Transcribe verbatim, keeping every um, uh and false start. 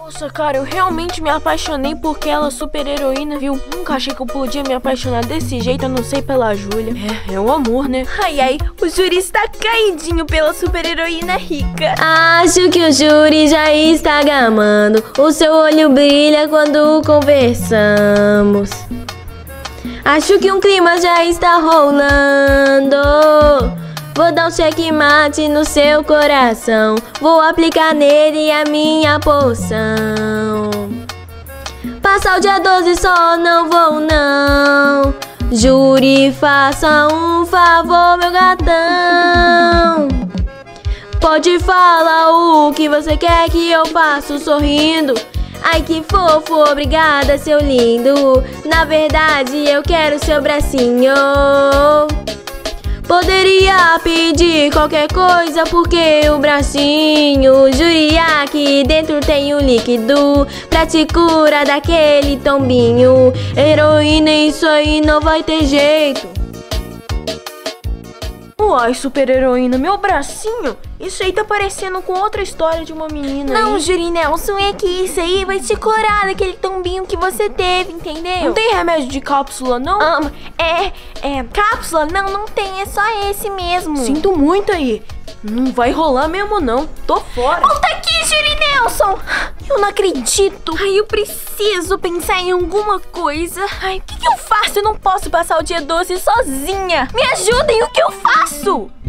Nossa, cara, eu realmente me apaixonei por aquela super heroína, viu? Nunca achei que eu podia me apaixonar desse jeito, a não ser pela Júlia. É, é o amor, né? Ai, ai, o Júri está caidinho pela super heroína rica. Acho que o Júri já está gamando. O seu olho brilha quando conversamos. Acho que um clima já está rolando. Vou dar um checkmate no seu coração. Vou aplicar nele a minha poção. Passar o dia doze só não vou não. Júri, faça um favor, meu gatão. Pode falar o que você quer que eu faço sorrindo. Ai, que fofo, obrigada, seu lindo. Na verdade, eu quero seu bracinho. Poderia pedir qualquer coisa, porque o bracinho Júri aqui dentro tem um líquido pra te curar daquele tombinho. Heroína, isso aí não vai ter jeito. Uai, super heroína, meu bracinho? Isso aí tá parecendo com outra história de uma menina. Não, aí. Júri Nelson, é que isso aí vai te curar daquele tombinho que você teve, entendeu? Não tem remédio de cápsula, não? Ah, é, é, cápsula? Não, não tem, é só esse mesmo. Sinto muito aí. Não vai rolar mesmo, não. Tô fora. Volta aqui, Júri Nelson. Eu não acredito. Ai, eu preciso pensar em alguma coisa. Ai, o que, que eu faço? Eu não posso passar o dia doze sozinha. Me ajudem, o que eu faço?